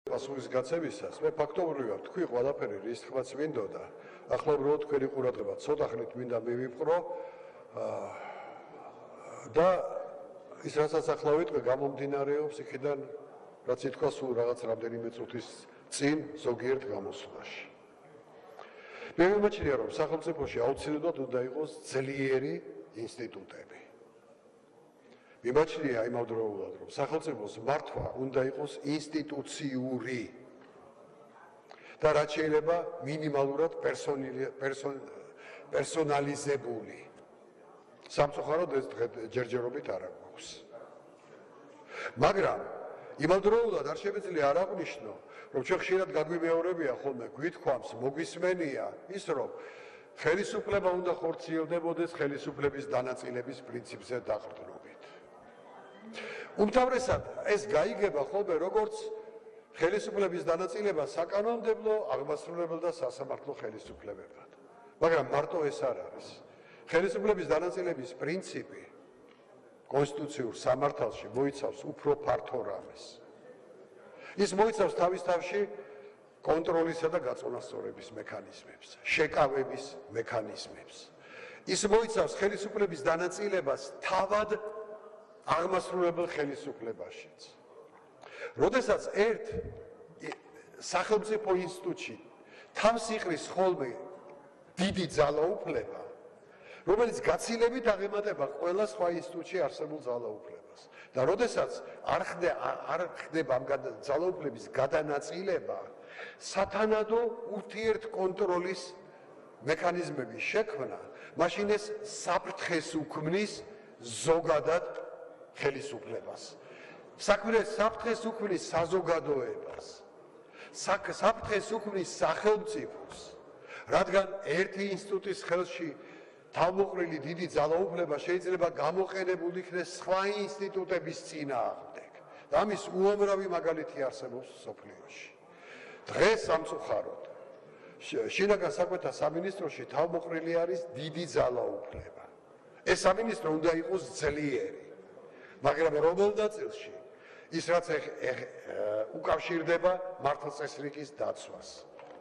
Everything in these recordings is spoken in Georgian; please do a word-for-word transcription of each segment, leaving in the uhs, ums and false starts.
პასუხის გაცემისას მე ფაქტობრივად თქვი ყველაფერი რის თქმაც მინდოდა. ახლა უბრალოდ თქვენი ყურადღება ცოტა ხნით მინდა მივიპყრო და ის რასაც ახლა ვიტყვი გამომდინარეობს იქიდან რაც ითქვა სულ რაღაც რამდენიმე წუთის წინ ზოგიერთ გამოსვლაში. მე მიმაჩნია რომ სახელმწიფოში აუცილებლად უნდა იყოს ძლიერი ინსტიტუტები. მიმაჩნია იმავდროულად რომ სახელმწიფოს მართვა უნდა იყოს ინსტიტუციური და რაც შეიძლება მინიმალურად პერსონალიზებული. სამწუხაროდ ეს ჯერჯერობით არ აქვს. მაგრამ იმავდროულად არ შეგვიძლია არ აღვნიშნო რომ ჩვენ ხშირად გაგვიმეორებია ხოლმე გვითქვამს მოგვისმენია ის რომ ხელისუფლება უნდა ხორციელდებოდეს ხელისუფლების დანაწილების პრინციპზე დაყრდნობით. უმთავრესად ეს გაიგება ხოლმე როგორც ხელისუფლების დანაწილება საკანონმდებლო, აღმასრულებელ და სასამართლო ხელისუფლებებად. მაგრამ მარტო ეს არ არის. ხელისუფლების დანაწილების პრინციპი კონსტიტუციურ სამართალში მოიცავს უფრო ფართო რამეს. ის მოიცავს თავის თავში კონტროლისა და გაწონასწორების მექანიზმებს, შეკავების მექანიზმებს. ის მოიცავს ხელისუფლების დანაწილებას თავად აღმასრულებელ ხელისუფლებაშიც. როდესაც ერთ სახელმწიფო ინსტიტუტში თავს იყრის ხოლმე დიდი ძალაუფლება, რომელიც გაცილებით აღემატება ყველა სხვა ინსტიტუტში არსებულ ძალაუფლებას და როდესაც არ ხდება ამ ძალაუფლების გადანაწილება, სათანადო ურთიერთკონტროლის მექანიზმების შექმნა, მაშინ ეს საფრთხეს უქმნის ზოგადად ხელისუფლებას. საქმე საფრთხეს უქმნის საზოგადოებას. საფრთხეს უქმნის სახელმწიფოს, რადგან ერთი ინსტიტუტის ხელში თავმოყრილი დიდი ძალაუფლება შეიძლება გამოყენებული იქნეს სხვა ინსტიტუტების წინააღმდეგ. და ამის უამრავი მაგალითი არსებობს მსოფლიოში. დღეს სამწუხაროდ შინაგან საქმეთა სამინისტროში თავმოყრილი არის დიდი ძალაუფლება. ეს სამინისტრო უნდა იყოს ძლიერი, მაგრამ რომელ ნაწილში ის რაც უკავშირდება მართლწესრიგის დაცვას.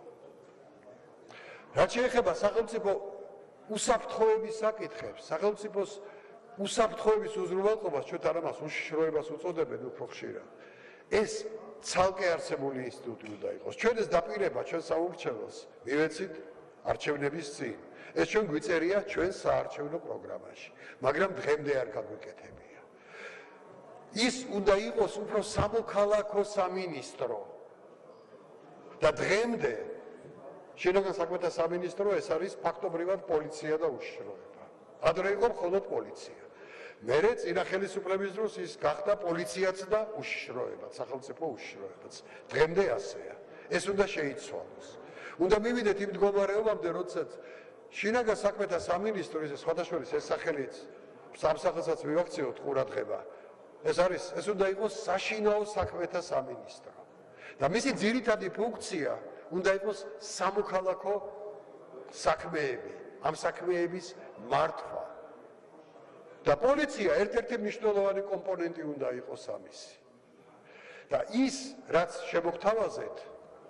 რაც შეეხება სახელმწიფო უსაფრთხოების საკითხებს, სახელმწიფოს უსაფრთხოების უზრუნველყოფას ჩვენ არ ამას უშიშროებას უწოდებენ უფრო ხშირად. ეს ცალკე არსებული ინსტიტუტი უნდა იყოს. ჩვენ ეს დაპირება ჩვენ საურჩევლოს მივეცით არჩევნების წინ. ეს ჩვენ გვიწერია ჩვენ საარჩევნო პროგრამაში, მაგრამ დღემდე არ გაგვიკეთებია. ის უნდა იყოს უფრო სამოქალაქო სამინისტრო. და დღემდე შინაგან საქმეთა სამინისტრო ეს არის ფაქტობრივად პოლიცია და უშიშროება. ადრე იყო მხოლოდ პოლიცია. მერე წინა ხელისუფლების დროს ის გახდა პოლიციაც და უშიშროებაც, სახელმწიფო უშიშროებაც. დღემდე ასეა. ეს უნდა შეიცვალოს. უნდა მივიდეთ იმ მდგომარეობამდე, როდესაც შინაგან საქმეთა სამინისტრო ეს სხვადასხვა ეს სახელიც სამსახელსაც მივაქციოთ ყურადღება. ეს არის ეს უნდა იყოს საშინაო საქმეთა სამინისტრო. და მისი ძირითადი ფუნქცია უნდა იყოს სამოქალაქო საქმეები, ამ საქმეების მართვა. და პოლიცია ერთ-ერთი მნიშვნელოვანი კომპონენტი უნდა იყოს ამისი. და ის, რაც შემოგთავაზეთ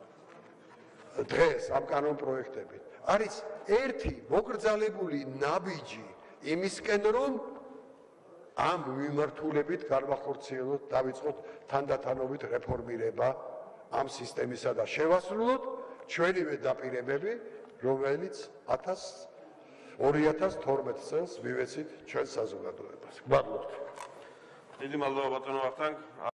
დღეს ამ კანონპროექტებით, არის ერთი მოკრძალებული ნაბიჯი იმისკენ, რომ ამ მიმართულებით განვახორციელოთ, დავიწყოთ თანდათანობით რეფორმირება ამ სისტემისა და შევასრულოთ ჩვენივე დაპირებები, რომელიც ორი ათას თორმეტ წელს მივეცით ჩვენ საზოგადოებას. გმადლობთ. დიდი მადლობა ბატონო ვახტანგ.